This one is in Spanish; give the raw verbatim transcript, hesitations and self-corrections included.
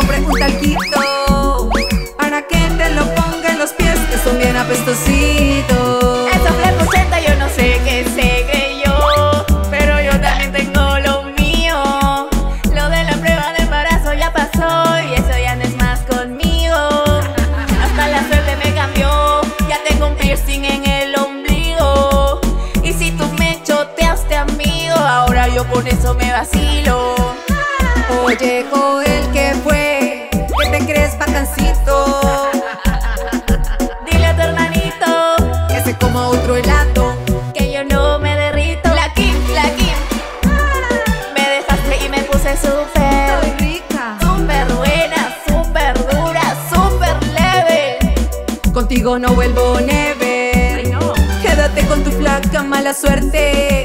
compré un talquito para que te lo ponga en los pies, que son bien apestositos. Esa flacuchenta yo no sé qué se creyó, pero yo también tengo lo mío. Lo de la prueba de embarazo ya pasó y eso ya no es más conmigo. Hasta la suerte me cambió, ya tengo un piercing en el ombligo. Y si tú me choteaste, amigo, ahora yo con eso me vacilo. Oye, Joel, ¿qué fue? ¿Qué te crees, bacancito? Dile a tu hermanito que se coma otro helado, que yo no me derrito. La Kim, la Kim, me dejaste y me puse súper Soy rica, súper buena, súper dura, súper leve. contigo no vuelvo never. Ay, no. Quédate con tu flaca mala suerte.